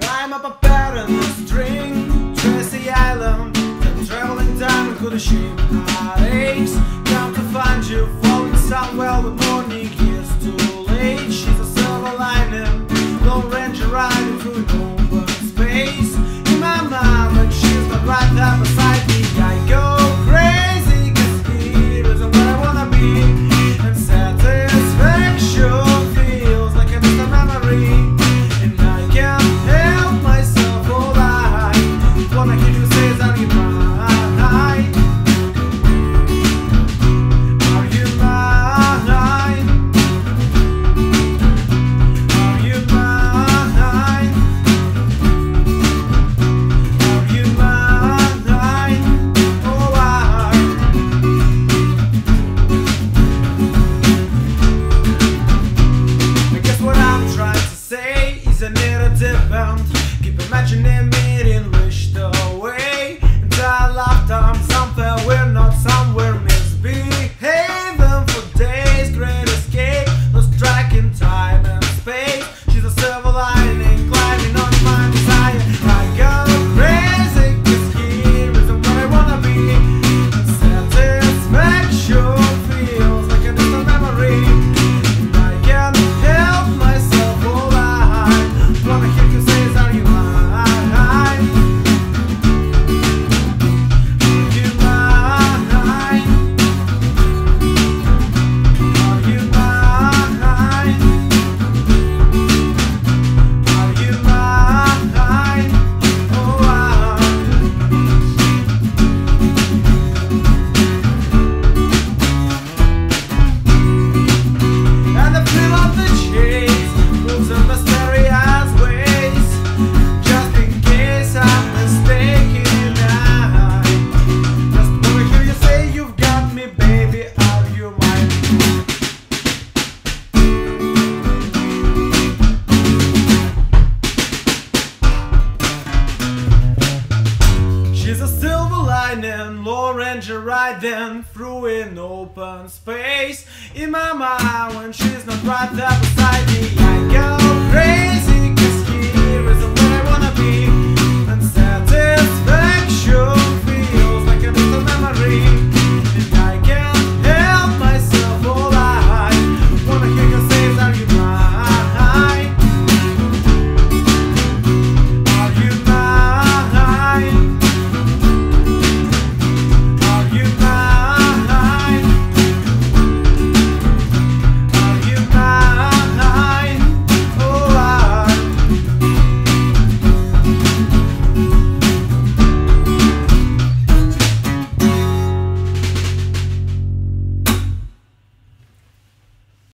I'm up a pattern, a string, Tracy Island, then traveling down into the ship. Heartaches, come to find you, falling somewhere, the morning is too late. She's a silver lining, Lone Ranger riding through an open space. In my mind, but she's not right there beside me. I go crazy, cause here isn't where I wanna be. And satisfaction feels like a distant memory. And I can't help myself, all I wanna hear you say is, are you mine? Are you mine? Are you mine? Are you mine? Oh, I guess what I'm trying to say is I need a different. Keep imagining meeting wished away. Entire lifetime, somewhere we're not somewhere misbehaving for days. Great escape, lost track in time and space. She's a silver lining, climbing on my desire. I go crazy, cause here isn't where I wanna be. Satisfaction feels like a distant memory. And I can't help myself, all I wanna hear you say is, are you mine? Are you mine? Are you mine? Are you mine? Oh, and the feel of the chase moves in mysterious ways. Just in case I'm mistaken, just wanna hear you say you've got me, baby. Are you mine? She's a silver lining, Lone Ranger riding through an open space. In my mind, when she's not right there beside me,